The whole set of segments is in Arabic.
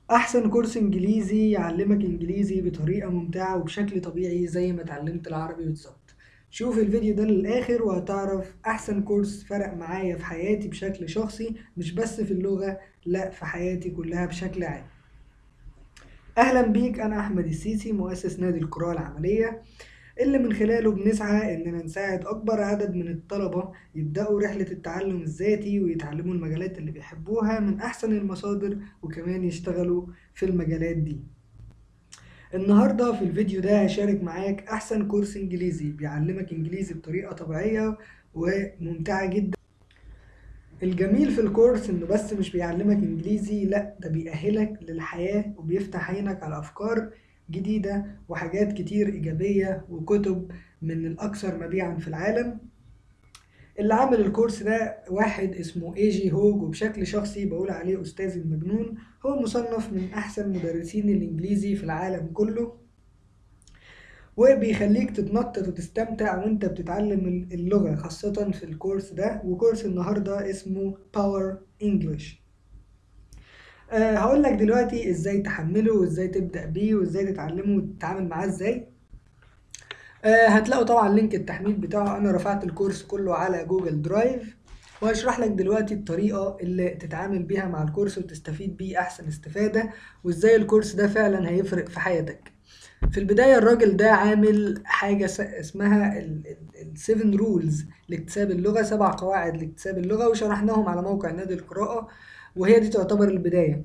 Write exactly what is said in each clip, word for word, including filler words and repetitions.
أحسن كورس إنجليزي يعلمك إنجليزي بطريقة ممتعة وبشكل طبيعي زي ما اتعلمت العربي بالظبط. شوف الفيديو ده للآخر وهتعرف أحسن كورس فرق معايا في حياتي بشكل شخصي، مش بس في اللغة، لأ في حياتي كلها بشكل عام. أهلا بيك، أنا أحمد السيسي مؤسس نادي القراءة العملية، اللي من خلاله بنسعى إننا نساعد أكبر عدد من الطلبة يبدأوا رحلة التعلم الذاتي ويتعلموا المجالات اللي بيحبوها من أحسن المصادر، وكمان يشتغلوا في المجالات دي. النهاردة في الفيديو ده هشارك معاك أحسن كورس إنجليزي بيعلمك إنجليزي بطريقة طبيعية وممتعة جدا. الجميل في الكورس إنه بس مش بيعلمك إنجليزي، لأ ده بيأهلك للحياة وبيفتح عينك على أفكار جديدة وحاجات كتير إيجابية وكتب من الأكثر مبيعا في العالم. اللي عامل الكورس ده واحد اسمه اي جي هوج، وبشكل شخصي بقول عليه أستاذ المجنون. هو مصنف من أحسن مدرسين الإنجليزي في العالم كله، وبيخليك تتنطط وتستمتع وانت بتتعلم اللغة، خاصة في الكورس ده. وكورس النهاردة اسمه باور انجلش. أه هقول لك دلوقتي ازاي تحمله وازاي تبدأ بيه وازاي تتعلمه وتتعامل معاه ازاي. أه هتلاقوا طبعا لينك التحميل بتاعه، انا رفعت الكورس كله على جوجل درايف، وهشرح لك دلوقتي الطريقة اللي تتعامل بيها مع الكورس وتستفيد بيه احسن استفادة، وازاي الكورس ده فعلا هيفرق في حياتك. في البداية الراجل ده عامل حاجة س- اسمها السيفن رولز لاكتساب اللغة، سبع قواعد لاكتساب اللغة، وشرحناهم على موقع نادي القراءة، وهي دي تعتبر البداية.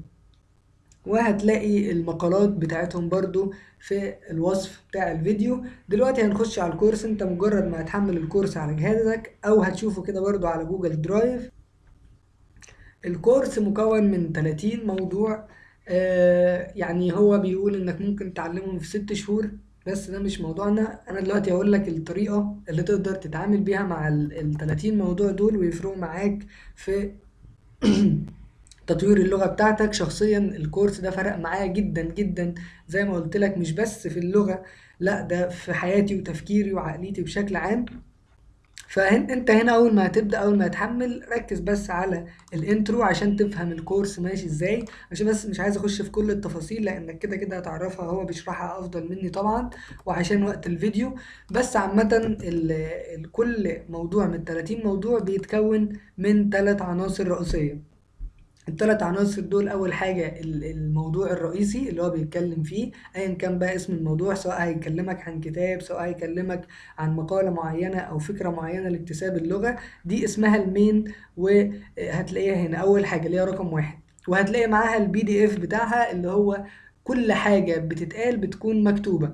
وهتلاقي المقالات بتاعتهم برضو في الوصف بتاع الفيديو. دلوقتي هنخش على الكورس. انت مجرد ما هتحمل الكورس على جهازك او هتشوفه كده برضو على جوجل درايف. الكورس مكون من ثلاثين موضوع. آه يعني هو بيقول انك ممكن تعلمهم في ست شهور، بس ده مش موضوعنا. انا دلوقتي هقول لك الطريقة اللي تقدر تتعامل بيها مع ال ثلاثين موضوع دول ويفرقوا معاك في تطوير اللغة بتاعتك. شخصيا الكورس ده فرق معايا جدا جدا، زي ما قلت لك مش بس في اللغة، لا ده في حياتي وتفكيري وعقليتي بشكل عام. فانت هنا اول ما هتبدا، اول ما هتحمل، ركز بس على الانترو عشان تفهم الكورس ماشي ازاي. عشان بس مش عايز اخش في كل التفاصيل لانك كده كده هتعرفها، هو بيشرحها افضل مني طبعا، وعشان وقت الفيديو. بس عامه ال- ال- كل موضوع من ثلاثين موضوع بيتكون من ثلاث عناصر رئيسيه. الثلاث عناصر دول، اول حاجه ال- الموضوع الرئيسي اللي هو بيتكلم فيه، ايا كان بقى اسم الموضوع، سواء هيكلمك عن كتاب، سواء هيكلمك عن مقاله معينه او فكره معينه لاكتساب اللغه، دي اسمها المين. وهتلاقيها هنا اول حاجه اللي هي رقم واحد، وهتلاقي معاها البي دي اف بتاعها اللي هو كل حاجه بتتقال بتكون مكتوبه.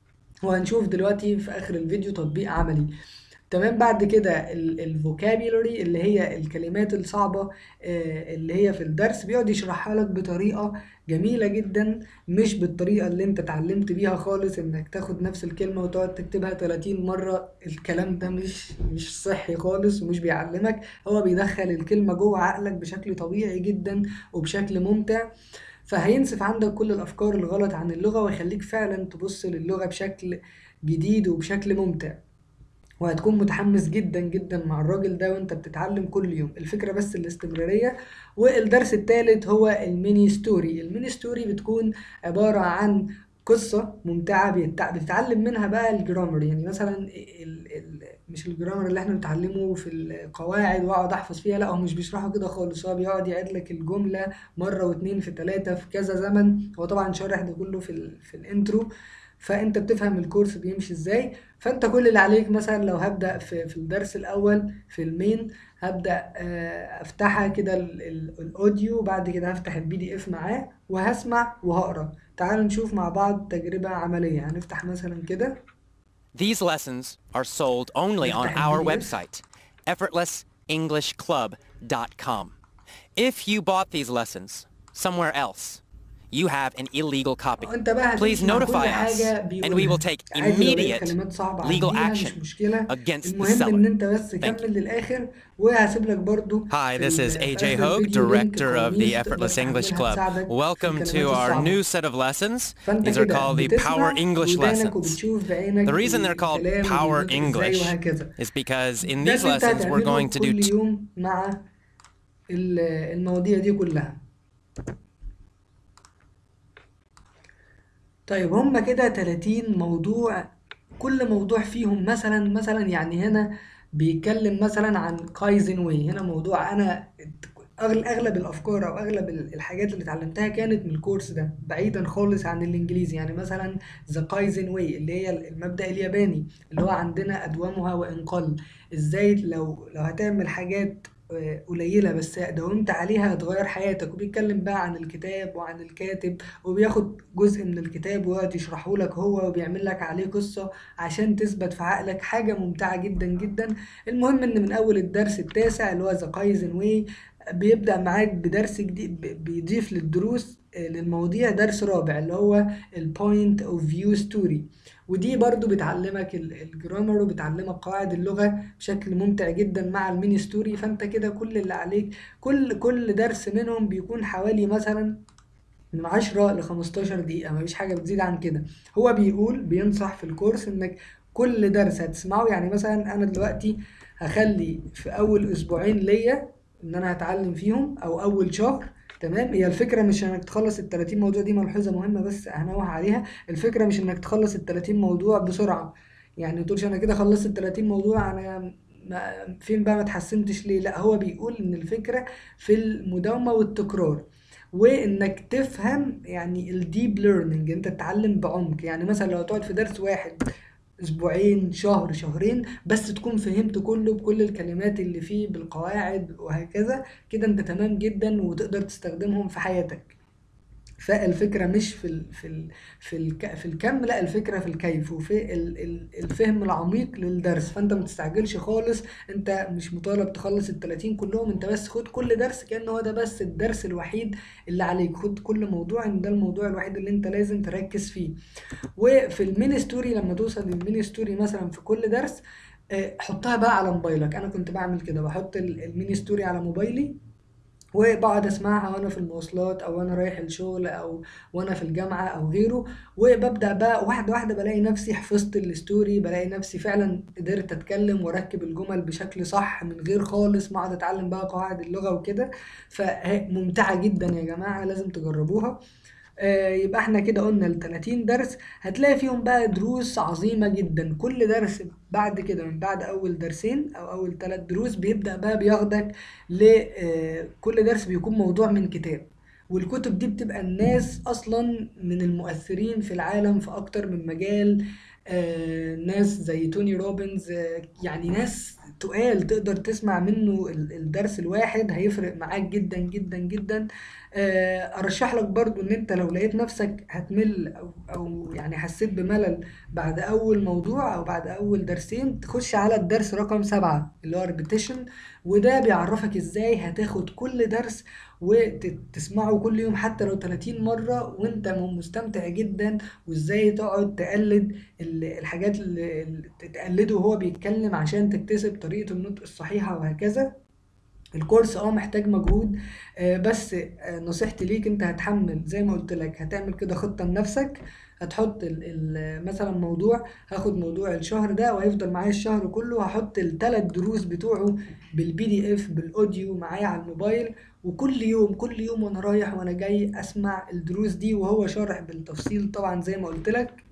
وهنشوف دلوقتي في اخر الفيديو تطبيق عملي. تمام. بعد كده الفوكابيولري اللي هي الكلمات الصعبة، آه، اللي هي في الدرس بيقعد يشرحها لك بطريقة جميلة جدا، مش بالطريقة اللي انت اتعلمت بيها خالص، انك تاخد نفس الكلمة وتقعد تكتبها ثلاثين مرة. الكلام ده مش مش صحي خالص ومش بيعلمك. هو بيدخل الكلمة جوه عقلك بشكل طبيعي جدا وبشكل ممتع، فهينسف عندك كل الأفكار الغلط عن اللغة ويخليك فعلا تبص للغة بشكل جديد وبشكل ممتع. وهتكون متحمس جدا جدا مع الراجل ده وانت بتتعلم كل يوم. الفكرة بس الاستمرارية. والدرس الثالث هو الميني ستوري. الميني ستوري بتكون عبارة عن قصة ممتعة بيتع- بتتعلم منها بقى الجرامر. يعني مثلا ال... ال... مش الجرامر اللي احنا بنتعلمه في القواعد واقعد احفظ فيها، لا هو مش بيشرحه كده خالص. هو بيقعد يعيد لك الجملة مرة واتنين في تلاتة في كذا زمن. هو طبعا شارح ده كله في ال... في الانترو، فانت بتفهم الكورس بيمشي ازاي. فانت كل اللي عليك مثلا لو هبدأ في, في الدرس الاول في المين، هبدأ آه، افتحها كده ال- ال- الاوديو، وبعد كده هفتح البي دي اف معاه وهسمع وهقرا. تعالوا نشوف مع بعض تجربة عملية. هنفتح مثلا كده، These lessons are sold only on نفتح البي our دي اف. website, effortless english club dot com. If you bought these lessons somewhere else, you have an illegal copy. انت بقى Please هتمشي مع كل notify us, حاجة and we will بيقولها. take عادي لو لقيت immediate كلمات صعبة legal عديها، مش action مشكلة. against the المهم ان seller. انت بس Thank you. تكمل للاخر. وهسيب لك برضو Hi, في, this is ال- في A J اخر Hogue, الفيديو لينك director of the قواميس تقدر Effortless English تحملها Club. تساعدك في Welcome to الكلمات our الصعبة. new set of lessons. فانت These are كده called the Power بتسمع English بودانك lessons. وبتشوف The بعينك reason they're called الكلام Power وبيتنطق ازاي English وهكذا. is because in ده these اللي انت lessons we're going هتعمله to do كل يوم مع ال- المواضيع دي كلها. طيب هما كده تلاتين موضوع، كل موضوع فيهم مثلا مثلا يعني هنا بيتكلم مثلا عن كايزن واي. هنا موضوع انا أغل- اغلب الافكار او اغلب ال- الحاجات اللي اتعلمتها كانت من الكورس ده بعيدا خالص عن الانجليزي. يعني مثلا ذا كايزن واي اللي هي المبدأ الياباني اللي هو عندنا ادومها وان قل. ازاي لو لو هتعمل حاجات آه، قليلة بس داومت عليها هتغير حياتك. وبيتكلم بقى عن الكتاب وعن الكاتب، وبياخد جزء من الكتاب ويقعد يشرحه لك هو وبيعمل لك عليه قصة عشان تثبت في عقلك. حاجة ممتعة جدا جدا. المهم ان من اول الدرس التاسع اللي هو ذا كايزن واي بيبدأ معاك بدرس جديد، ب- بيضيف للدروس آه، للمواضيع درس رابع اللي هو البوينت اوف فيو ستوري. ودي برضو بتعلمك ال- الجرامر وبتعلمك قواعد اللغة بشكل ممتع جدا مع الميني ستوري. فانت كده كل اللي عليك، كل كل درس منهم بيكون حوالي مثلا من عشرة ل خمستاشر دقيقة، مفيش حاجة بتزيد عن كده. هو بيقول بينصح في الكورس انك كل درس هتسمعه، يعني مثلا انا دلوقتي هخلي في اول اسبوعين ليا ان انا هتعلم فيهم او اول شهر. تمام. هي الفكرة مش انك تخلص ال تلاتين موضوع، دي ملحوظة مهمة بس هنوه عليها. الفكرة مش انك تخلص ال تلاتين موضوع بسرعة، يعني ما تقولش انا كده خلصت ال تلاتين موضوع انا ما فين بقى ما اتحسنتش ليه. لا، هو بيقول ان الفكرة في المداومة والتكرار، وانك تفهم يعني الديب ليرنينج، انت تتعلم بعمق. يعني مثلا لو هتقعد في درس واحد اسبوعين شهر شهرين بس تكون فهمت كله بكل الكلمات اللي فيه بالقواعد وهكذا، كده انت تمام جدا وتقدر تستخدمهم في حياتك. فالفكرة مش في ال في ال في الك في الكم، لا الفكرة في الكيف وفي ال ال الفهم العميق للدرس. فانت ما تستعجلش خالص، انت مش مطالب تخلص ال تلاتين كلهم، انت بس خد كل درس كأنه هو ده بس الدرس الوحيد اللي عليك. خد كل موضوع ان ده الموضوع الوحيد اللي انت لازم تركز فيه. وفي الميني ستوري لما توصل للميني ستوري مثلا في كل درس آه، حطها بقى على موبايلك. انا كنت بعمل كده، بحط ال- الميني ستوري على موبايلي وبقعد اسمعها وانا في المواصلات او وانا رايح الشغل او وانا في الجامعه او غيره. وببدا بقى واحده واحده بلاقي نفسي حفظت الستوري، بلاقي نفسي فعلا قدرت اتكلم واركب الجمل بشكل صح من غير خالص ما اقعد اتعلم بقى قواعد اللغه وكده. فممتعه جدا يا جماعه، لازم تجربوها. آه، يبقى احنا كده قلنا ال تلاتين درس هتلاقي فيهم بقى دروس عظيمة جدا. كل درس بعد كده من بعد اول درسين او اول ثلاث دروس بيبدأ بقى بياخدك ل آه، كل درس بيكون موضوع من كتاب. والكتب دي بتبقى الناس اصلا من المؤثرين في العالم في اكتر من مجال. آه، ناس زي توني روبنز، آه، يعني ناس تقال تقدر تسمع منه ال- الدرس الواحد هيفرق معاك جدا جدا جدا. آه، ارشح لك برضو ان انت لو لقيت نفسك هتمل او او يعني حسيت بملل بعد اول موضوع او بعد اول درسين، تخش على الدرس رقم سبعة اللي هو ريبيتيشن. وده بيعرفك ازاي هتاخد كل درس وتسمعه كل يوم حتى لو تلاتين مرة وانت م- مستمتع جدا. وازاي تقعد تقلد ال- الحاجات اللي اللي تقلده وهو بيتكلم عشان تكتسب طريقة النطق الصحيحة وهكذا. الكورس اه محتاج مجهود، آه، بس آه، نصيحتي ليك انت هتحمل زي ما قلت لك، هتعمل كده خطة لنفسك. هتحط ال ال مثلا موضوع، هاخد موضوع الشهر ده وهيفضل معايا الشهر كله، هحط الثلاث دروس بتوعه بالبي دي اف بالاوديو معايا على الموبايل. وكل يوم كل يوم وانا رايح وانا جاي اسمع الدروس دي وهو شارح بالتفصيل طبعا زي ما قلت لك،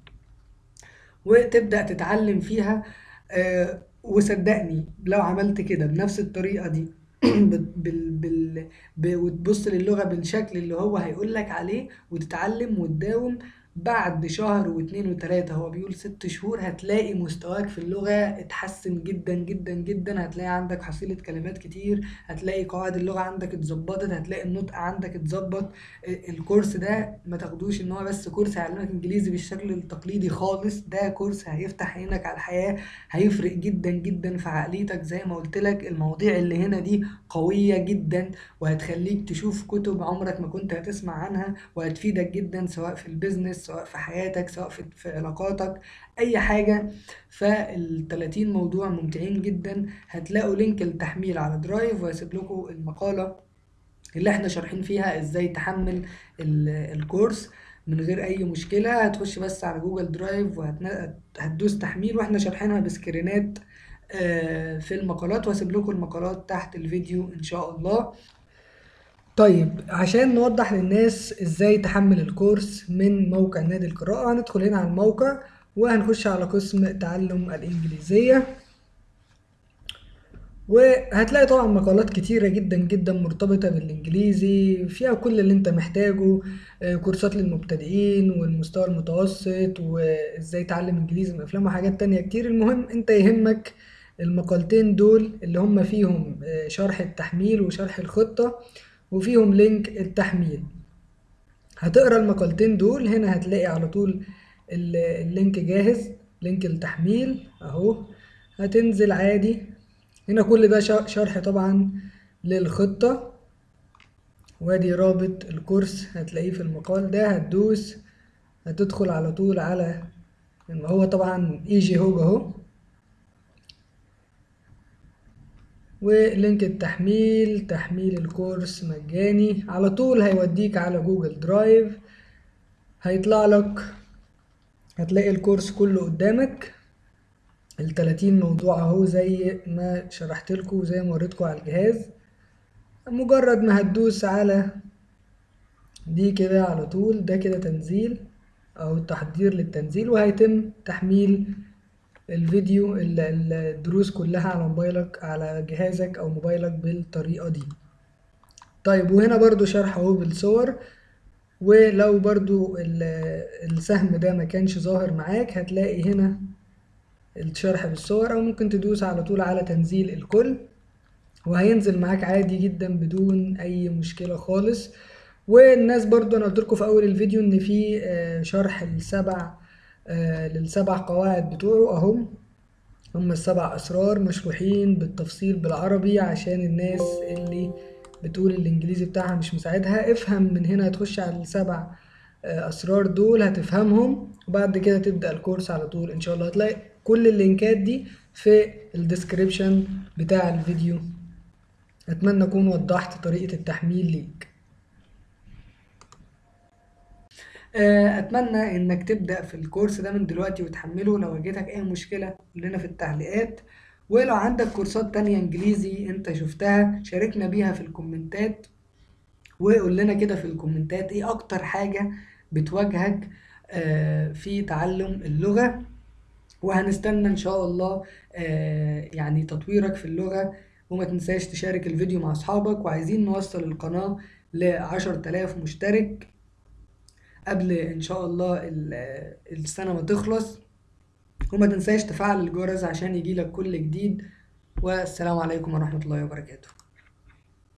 وتبدأ تتعلم فيها. آه، وصدقني لو عملت كده بنفس الطريقة دي بال بال بال ب- وتبص للغة بالشكل اللي هو هيقولك عليه وتتعلم وتداوم، بعد شهر واتنين وتلاتة، هو بيقول ست شهور، هتلاقي مستواك في اللغة اتحسن جدا جدا جدا. هتلاقي عندك حصيلة كلمات كتير، هتلاقي قواعد اللغة عندك اتظبطت، هتلاقي النطق عندك اتظبط. الكورس ده ما تاخدوش ان هو بس كورس هيعلمك انجليزي بالشكل التقليدي خالص، ده كورس هيفتح عينك على الحياة، هيفرق جدا جدا في عقليتك. زي ما قلت لك المواضيع اللي هنا دي قوية جدا، وهتخليك تشوف كتب عمرك ما كنت هتسمع عنها، وهتفيدك جدا سواء في البيزنس سواء في حياتك سواء في, في علاقاتك اي حاجة. فال تلاتين موضوع ممتعين جدا. هتلاقوا لينك التحميل على درايف، وهسيب لكم المقالة اللي احنا شارحين فيها ازاي تحمل ال- الكورس من غير اي مشكلة. هتخش بس على جوجل درايف وهتدوس تحميل، واحنا شارحينها بسكرينات آه، في المقالات، وهسيب لكم المقالات تحت الفيديو ان شاء الله. طيب عشان نوضح للناس ازاي تحمل الكورس من موقع نادي القراءة، هندخل هنا على الموقع وهنخش على قسم تعلم الإنجليزية، وهتلاقي طبعا مقالات كتيرة جدا جدا مرتبطة بالإنجليزي فيها كل اللي انت محتاجه. آه، كورسات للمبتدئين والمستوى المتوسط، وازاي تعلم إنجليزي من أفلام وحاجات تانية كتير. المهم انت يهمك المقالتين دول اللي هم فيهم آه، شرح التحميل وشرح الخطة، وفيهم لينك التحميل. هتقرا المقالتين دول، هنا هتلاقي على طول ال- اللينك جاهز، لينك التحميل اهو. هتنزل عادي، هنا كل ده ش- شرح طبعا للخطة، وادي رابط الكورس هتلاقيه في المقال ده. هتدوس، هتدخل على طول على، هو طبعا ايجي هوج اهو، ولينك التحميل، تحميل الكورس مجاني على طول، هيوديك على جوجل درايف. هيطلع لك، هتلاقي الكورس كله قدامك، التلاتين موضوع اهو زي ما شرحت لكم وزي ما وريتكم على الجهاز. مجرد ما هتدوس على دي كده على طول، ده كده تنزيل او تحضير للتنزيل، وهيتم تحميل الفيديو ال- ال- الدروس كلها على موبايلك، على جهازك او موبايلك بالطريقة دي. طيب وهنا برضو شرح اهو بالصور، ولو برضو ال- السهم ده ما كانش ظاهر معاك هتلاقي هنا الشرح بالصور، او ممكن تدوس على طول على تنزيل الكل وهينزل معاك عادي جدا بدون اي مشكلة خالص. والناس برضو انا قلت لكم في اول الفيديو ان في آه، شرح السبع آه، للسبع قواعد بتوعه اهم. هم السبع اسرار مشروحين بالتفصيل بالعربي عشان الناس اللي بتقول الانجليزي بتاعها مش مساعدها. افهم من هنا، هتخش على السبع آه، اسرار دول هتفهمهم، وبعد كده تبدأ الكورس على طول ان شاء الله. هتلاقي كل اللينكات دي في الديسكريبشن بتاع الفيديو. اتمنى اكون وضحت طريقة التحميل ليك. آه، اتمنى انك تبدأ في الكورس ده من دلوقتي وتحمله. لو واجهتك اي مشكلة قول لنا في التعليقات، ولو عندك كورسات تانية انجليزي انت شفتها شاركنا بيها في الكومنتات، وقول لنا كده في الكومنتات ايه اكتر حاجة بتواجهك آه، في تعلم اللغة، وهنستنى ان شاء الله آه، يعني تطويرك في اللغة. وما تنساش تشارك الفيديو مع اصحابك، وعايزين نوصل القناة لعشر تلاف مشترك قبل ان شاء الله ال- السنة ما تخلص. وما تنساش تفعل الجرس عشان يجيلك كل جديد. والسلام عليكم ورحمة الله وبركاته.